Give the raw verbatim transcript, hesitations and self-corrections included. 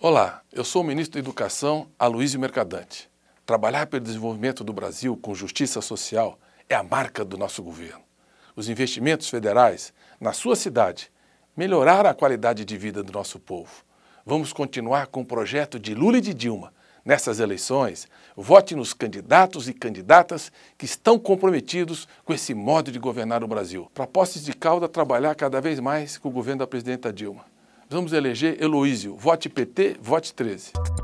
Olá, eu sou o ministro da Educação, Aloísio Mercadante. Trabalhar pelo desenvolvimento do Brasil com justiça social é a marca do nosso governo. Os investimentos federais, na sua cidade, melhoraram a qualidade de vida do nosso povo. Vamos continuar com o projeto de Lula e de Dilma. Nessas eleições, vote nos candidatos e candidatas que estão comprometidos com esse modo de governar o Brasil. Para Poços de Caldas trabalhar cada vez mais com o governo da presidenta Dilma. Vamos eleger Heloísio. Vote P T, vote treze.